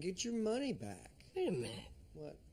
Get your money back. Wait a minute. What?